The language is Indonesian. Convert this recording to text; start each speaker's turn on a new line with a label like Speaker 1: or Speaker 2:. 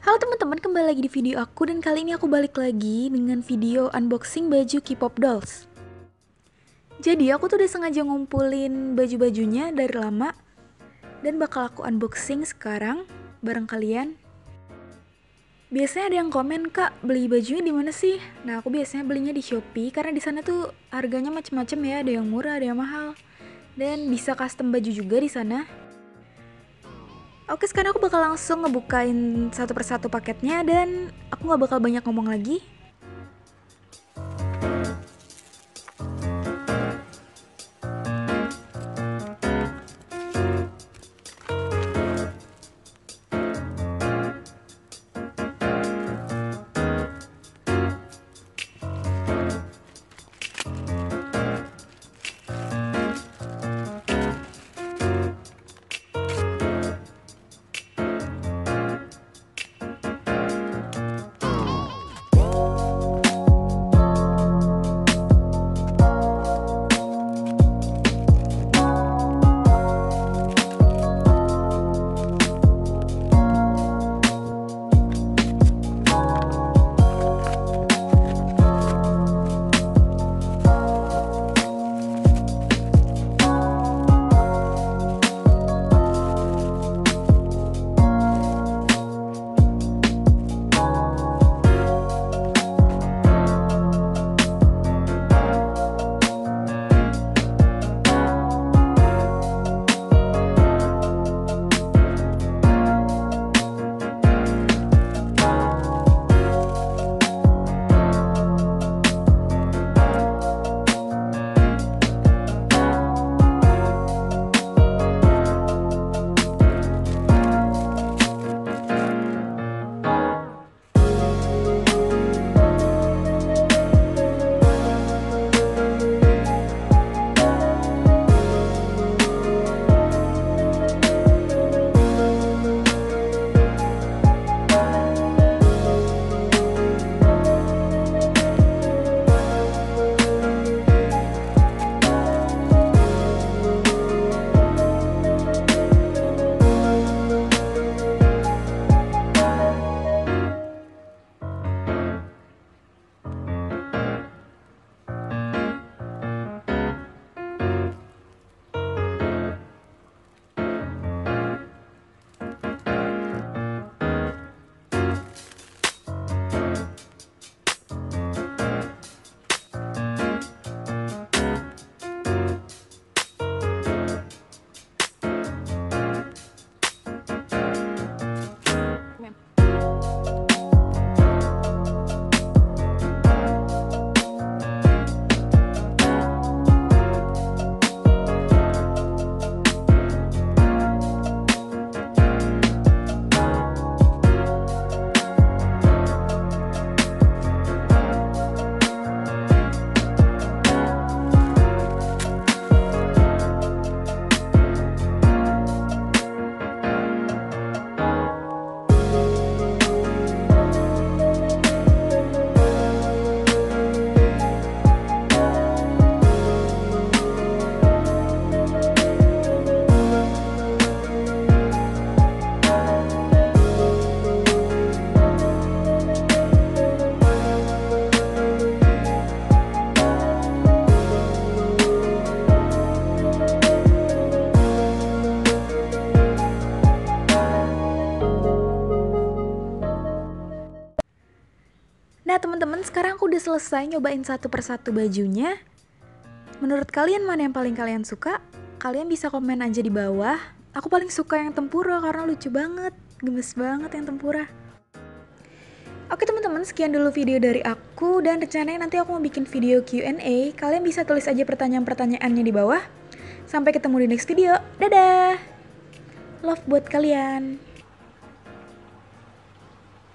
Speaker 1: Halo teman-teman, kembali lagi di video aku dan kali ini aku balik lagi dengan video unboxing baju K-pop dolls. Jadi aku tuh udah sengaja ngumpulin baju-bajunya dari lama dan bakal aku unboxing sekarang bareng kalian. Biasanya ada yang komen, "Kak, beli bajunya di mana sih?" Nah, aku biasanya belinya di Shopee karena di sana tuh harganya macem-macem ya, ada yang murah, ada yang mahal. Dan bisa custom baju juga di sana. Oke, sekarang aku bakal langsung ngebukain satu persatu paketnya dan aku gak bakal banyak ngomong lagi. Nah teman-teman, sekarang aku udah selesai nyobain satu persatu bajunya. Menurut kalian mana yang paling kalian suka? Kalian bisa komen aja di bawah. Aku paling suka yang tempura karena lucu banget, gemes banget yang tempura. Oke teman-teman, sekian dulu video dari aku dan rencananya nanti aku mau bikin video Q&A. Kalian bisa tulis aja pertanyaan-pertanyaannya di bawah. Sampai ketemu di next video. Dadah! Love buat kalian.